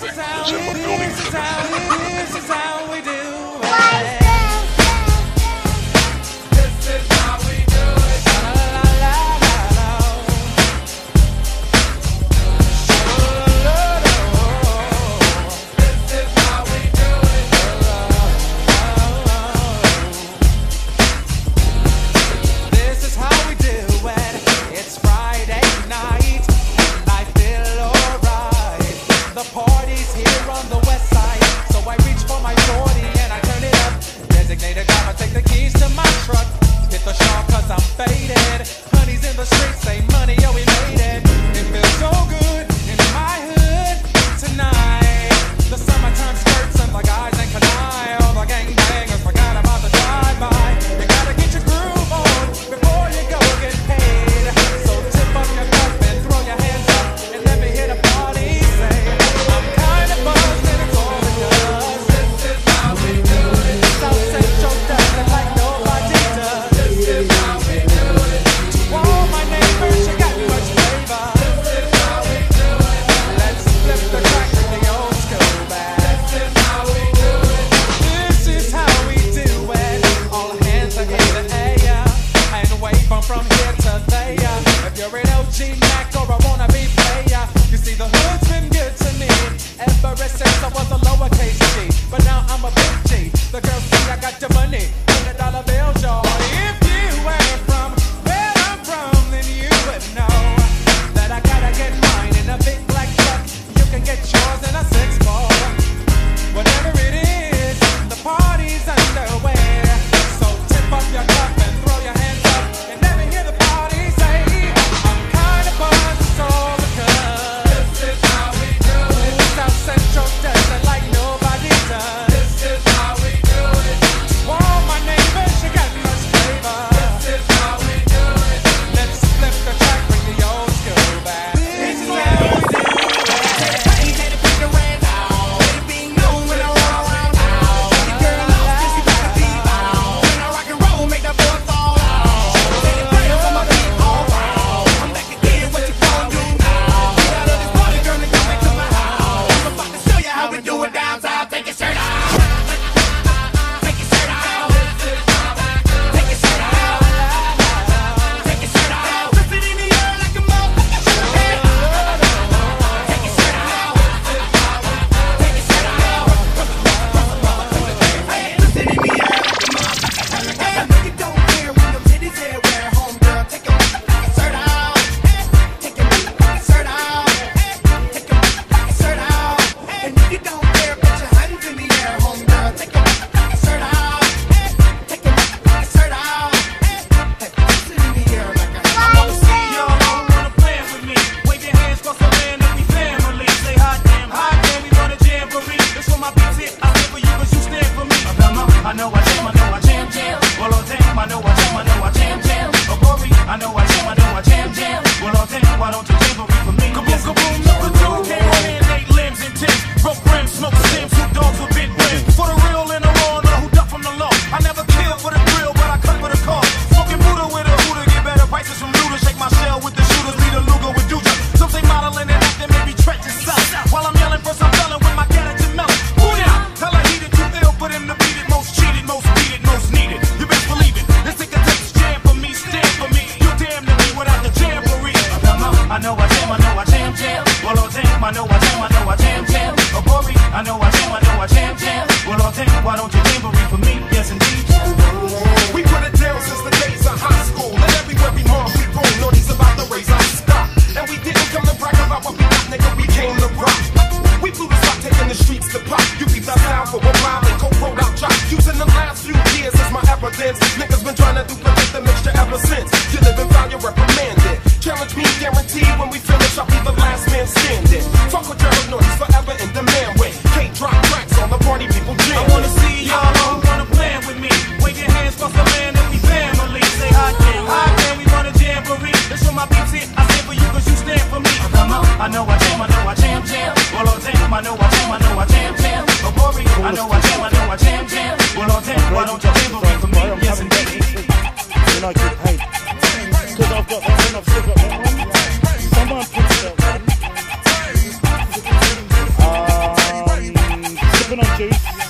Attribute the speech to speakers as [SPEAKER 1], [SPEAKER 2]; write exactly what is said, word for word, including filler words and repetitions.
[SPEAKER 1] building. It's in the building.
[SPEAKER 2] This is how it is, this is how we do it.
[SPEAKER 3] This is how we do it.
[SPEAKER 2] La la la la la.
[SPEAKER 3] This is how we do it.
[SPEAKER 2] This is how we do it. It's Friday night, and I feel alright. The party's here on the west side, so I reach for my forty and I turn it up. Designated driver, take the keys to my truck. Hit the shop cause I'm faded. Honey's in the streets, say money, yo, we made it. It feels so good in my hood tonight. The summertime skirts and the guys ain't canine. All the gangbangers forgot about the drive-by. You gotta get your groove on before you go get paid. So tip up your cup and throw your hands up and let me hear the party say, I'm kinda buzzed and it's all because
[SPEAKER 3] This is how we do it.
[SPEAKER 2] South Central does it like nobody does.
[SPEAKER 3] This is how we do it.
[SPEAKER 2] To all my neighbors, you got much flavor.
[SPEAKER 3] This is how we do it.
[SPEAKER 2] Let's flip the track with the old school back.
[SPEAKER 3] This is how we do it.
[SPEAKER 2] This is how we do it. All hands are in the air and wave from from here to there. If you're an O G Mac or a wannabe player, you see the hood's been good to me ever since I was a lowercase G. But now I'm a big G. The girls see I got the money, hundred dollar bills, y'all. If you were from where I'm from, then you would know that I gotta get mine in a big black truck. You can get yours in a six four. Whatever it is, the party's underway. So tip up your cup and throw your hands up and let me hear the party say, I'm kinda buzzed, it's all because
[SPEAKER 3] This is how we do it.
[SPEAKER 2] South Central does it like nobody does.
[SPEAKER 3] This is how we do it.
[SPEAKER 2] All my neighbors, you got much flavor.
[SPEAKER 3] This is how we do it.
[SPEAKER 2] Let's flip the track, bring the old school back. This is how we do it.
[SPEAKER 4] Take a piece of red
[SPEAKER 1] open on Tuesday.